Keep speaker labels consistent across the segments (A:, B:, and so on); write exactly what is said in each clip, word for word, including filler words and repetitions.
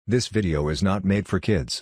A: This video is not made for kids.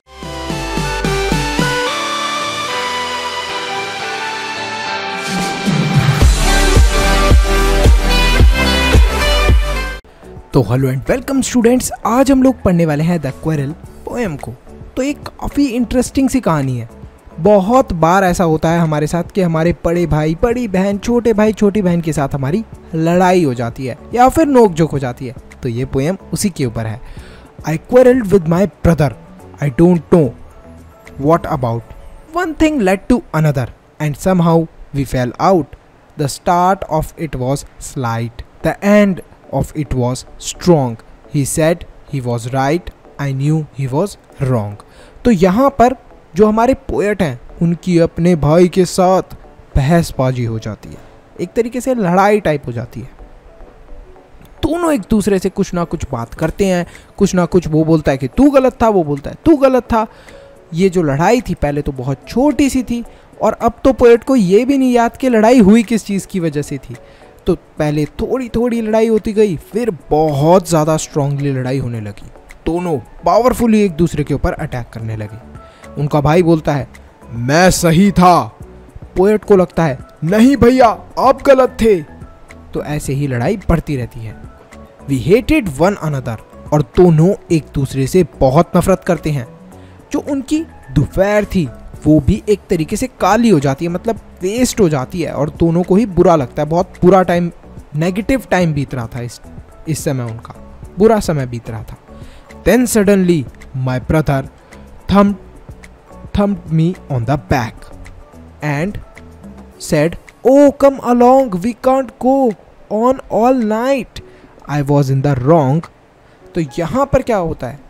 B: तो hello and welcome students, आज हम लोग पढ़ने वाले हैं द क्वेरल पोएम को। तो एक काफ़ी इंटरेस्टिंग सी कहानी है। बहुत बार ऐसा होता है हमारे साथ कि हमारे बड़े भाई बड़ी बहन छोटे भाई छोटी बहन के साथ हमारी लड़ाई हो जाती है या फिर नोक झोंक हो जाती है। तो ये पोएम उसी के ऊपर है। I quarrelled with my brother, I don't know what about. One thing led to another and somehow we fell out. The start of it was slight. The end of it was strong. He said he was right. I knew he was wrong. तो यहाँ पर जो हमारे poet हैं उनकी अपने भाई के साथ बहसबाजी हो जाती है, एक तरीके से लड़ाई टाइप हो जाती है। दोनों एक दूसरे से कुछ ना कुछ बात करते हैं, कुछ ना कुछ वो बोलता है कि तू गलत था, वो बोलता है तू गलत था। ये जो लड़ाई थी पहले तो बहुत छोटी सी थी और अब तो पोएट को ये भी नहीं याद कि लड़ाई हुई किस चीज़ की वजह से थी। तो पहले थोड़ी थोड़ी लड़ाई होती गई, फिर बहुत ज़्यादा स्ट्रांगली लड़ाई होने लगी। दोनों पावरफुली एक दूसरे के ऊपर अटैक करने लगे। उनका भाई बोलता है मैं सही था, पोएट को लगता है नहीं भैया आप गलत थे। तो ऐसे ही लड़ाई बढ़ती रहती है। वी हेटेड वन अनदर, और दोनों एक दूसरे से बहुत नफरत करते हैं। जो उनकी दोपहर थी वो भी एक तरीके से काली हो जाती है, मतलब वेस्ट हो जाती है, और दोनों को ही बुरा लगता है। बहुत बुरा टाइम, नेगेटिव टाइम बीत रहा था इस इस समय, उनका बुरा समय बीत रहा था। देन सडनली माई ब्रदर थम thumped me on the back and said, "Oh, come along, we can't go on all night." I was in the wrong. तो यहाँ पर क्या होता है,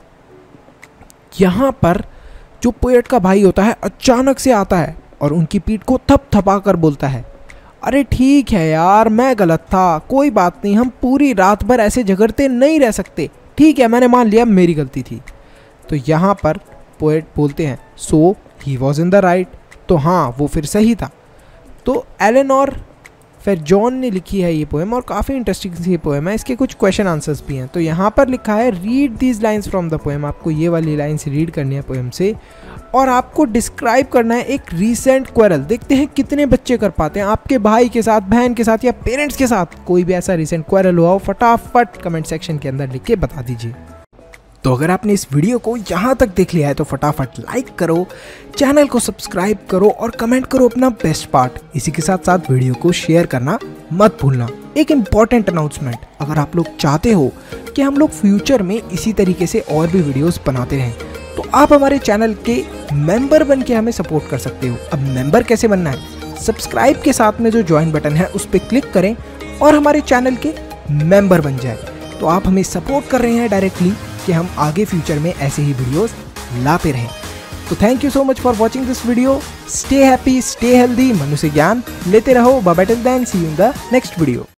B: यहाँ पर जो पोएट का भाई होता है अचानक से आता है और उनकी पीठ को थप थपा कर बोलता है अरे ठीक है यार, मैं गलत था, कोई बात नहीं, हम पूरी रात भर ऐसे झगड़ते नहीं रह सकते, ठीक है मैंने मान लिया मेरी गलती थी। तो यहाँ पर पोएट बोलते हैं so he was in the right, तो हाँ वो फिर सही था। तो एलेनोर फिर जॉन ने लिखी है ये पोएम, और काफ़ी इंटरेस्टिंग सी पोएम है। इसके कुछ क्वेश्चन आंसर्स भी हैं। तो यहाँ पर लिखा है read these lines from the poem. आपको ये वाली लाइन्स रीड करनी है पोएम से, और आपको डिस्क्राइब करना है एक रीसेंट क्वेरल। देखते हैं कितने बच्चे कर पाते हैं आपके भाई के साथ, बहन के साथ या पेरेंट्स के साथ। कोई भी ऐसा रीसेंट क्वेरल हुआ हो फटाफट कमेंट सेक्शन के अंदर लिख के बता दीजिए। तो अगर आपने इस वीडियो को यहाँ तक देख लिया है तो फटाफट लाइक करो, चैनल को सब्सक्राइब करो और कमेंट करो अपना बेस्ट पार्ट। इसी के साथ साथ वीडियो को शेयर करना मत भूलना। एक इम्पॉर्टेंट अनाउंसमेंट, अगर आप लोग चाहते हो कि हम लोग फ्यूचर में इसी तरीके से और भी वीडियोस बनाते रहें तो आप हमारे चैनल के मेंबर बन के हमें सपोर्ट कर सकते हो। अब मेंबर कैसे बनना है, सब्सक्राइब के साथ में जो ज्वाइन बटन है उस पर क्लिक करें और हमारे चैनल के मेंबर बन जाए। तो आप हमें सपोर्ट कर रहे हैं डायरेक्टली कि हम आगे फ्यूचर में ऐसे ही वीडियोस लाते रहें। तो thank you so much for watching this video. Stay happy, stay healthy, मनुष्य ज्ञान लेते रहो। Bye bye till then, see you in the next video.